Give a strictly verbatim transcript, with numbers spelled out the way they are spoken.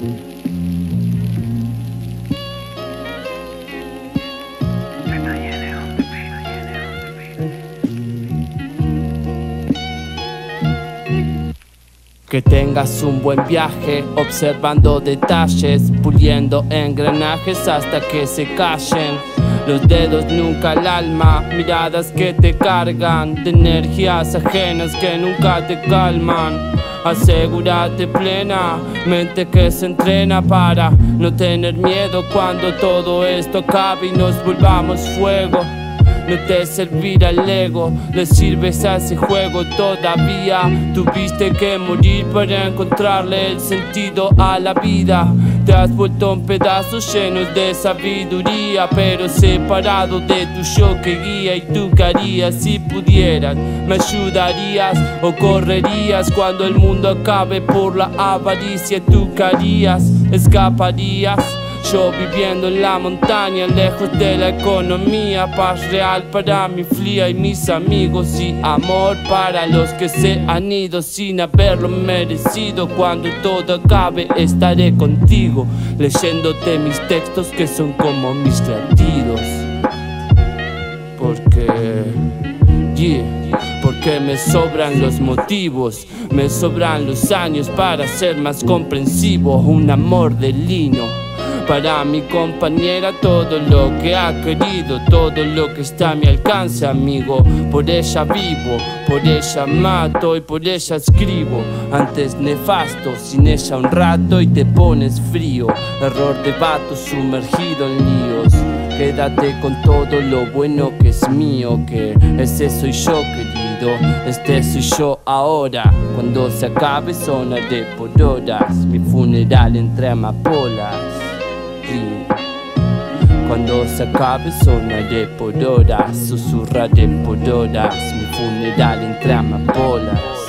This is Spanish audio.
Que tengas un buen viaje, observando detalles, puliendo engranajes hasta que se callen los dedos, nunca el alma. Miradas que te cargan de energías ajenas que nunca te calman. Asegúrate plena, mente que se entrena para no tener miedo cuando todo esto acabe y nos volvamos fuego. No te servirá el ego, le sirves a ese juego todavía. Tuviste que morir para encontrarle el sentido a la vida. Te has vuelto en pedazos llenos de sabiduría, pero separado de tu yo que guía. ¿Y tú qué harías si pudieras? ¿Me ayudarías o correrías cuando el mundo acabe por la avaricia? ¿Tú qué harías? ¿Escaparías? Yo viviendo en la montaña, lejos de la economía. Paz real para mi fría y mis amigos, y amor para los que se han ido sin haberlo merecido. Cuando todo acabe estaré contigo, leyéndote mis textos que son como mis latidos. Porque, yeah, porque me sobran los motivos, me sobran los años para ser más comprensivo. Un amor de lino para mi compañera, todo lo que ha querido, todo lo que está a mi alcance, amigo. Por ella vivo, por ella mato y por ella escribo. Antes nefasto, sin ella un rato y te pones frío. Error de vato sumergido en líos. Quédate con todo lo bueno que es mío, que ese soy yo, querido. Este soy yo ahora. Cuando se acabe sonaré por horas. Mi funeral entre amapolas. Cuando se acabe sonaré por horas, susurraré por horas. Mi funeral entre amapolas.